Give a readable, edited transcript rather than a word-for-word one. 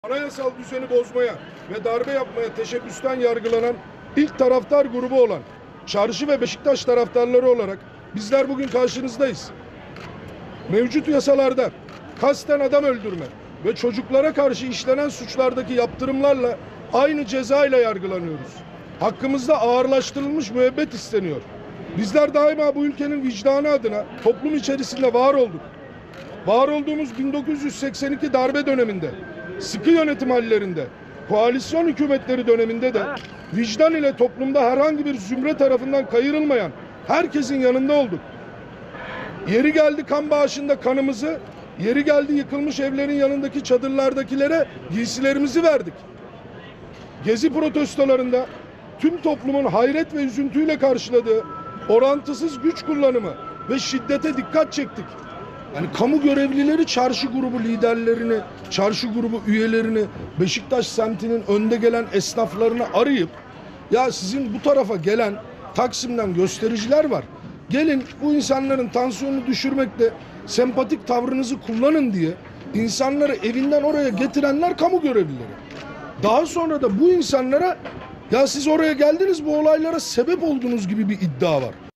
Anayasal düzeni bozmaya ve darbe yapmaya teşebbüsten yargılanan ilk taraftar grubu olan Çarşı ve Beşiktaş taraftarları olarak bizler bugün karşınızdayız. Mevcut yasalarda kasten adam öldürme ve çocuklara karşı işlenen suçlardaki yaptırımlarla aynı ceza ile yargılanıyoruz. Hakkımızda ağırlaştırılmış müebbet isteniyor. Bizler daima bu ülkenin vicdanı adına toplum içerisinde var olduk. Var olduğumuz 1982 darbe döneminde, sıkı yönetim hallerinde, koalisyon hükümetleri döneminde de vicdan ile toplumda herhangi bir zümre tarafından kayırılmayan herkesin yanında olduk. Yeri geldi kan bağışında kanımızı, yeri geldi yıkılmış evlerin yanındaki çadırlardakilere giysilerimizi verdik. Gezi protestolarında tüm toplumun hayret ve üzüntüyle karşıladığı orantısız güç kullanımı ve şiddete dikkat çektik. Yani kamu görevlileri çarşı grubu liderlerini, çarşı grubu üyelerini, Beşiktaş semtinin önde gelen esnaflarını arayıp ya sizin bu tarafa gelen Taksim'den göstericiler var. Gelin bu insanların tansiyonunu düşürmekte sempatik tavrınızı kullanın diye insanları evinden oraya getirenler kamu görevlileri. Daha sonra da bu insanlara ya siz oraya geldiniz bu olaylara sebep oldunuz gibi bir iddia var.